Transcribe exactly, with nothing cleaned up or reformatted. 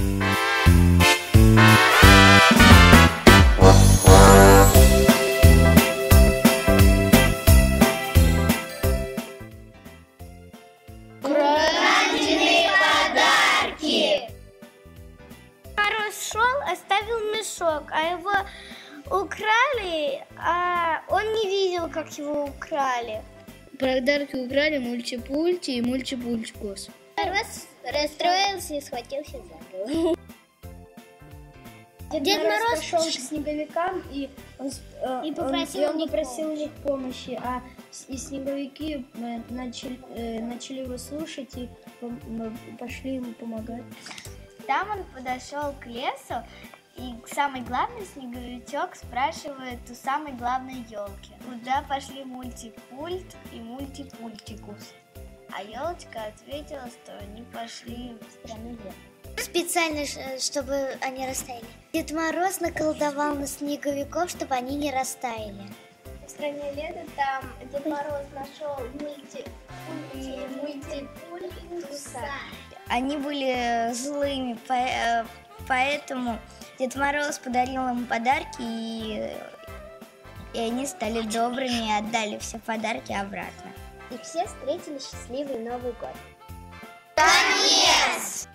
Украденные подарки! Мороз шел, оставил мешок, а его украли, а он не видел, как его украли. Подарки украли Мульти-Пульти и Мульти-Пультикус. Мороз расстроился и схватился за голову. Дед, Дед Мороз Мороз пошел к снеговикам, и он, э, И он- попросил и он у них попросил у них помощи, а с- и снеговики э, начали, э, начали его слушать и пом- м, пошли ему помогать. Там он подошел к лесу, и самый главный снеговичок спрашивает у самой главной елки, куда пошли Мультипульт и Мультипультикус. А елочка ответила, что они пошли в страну лета. Специально, ш- чтобы они растаяли. Дед Мороз наколдовал на снеговиков, чтобы они не растаяли. В стране лета там Дед Мороз нашел мульти... и Мультипультикуса. Они были злыми, по- э, поэтому Дед Мороз подарил им подарки, и, и они стали добрыми и отдали все подарки обратно. И все встретили счастливый Новый год. Конец!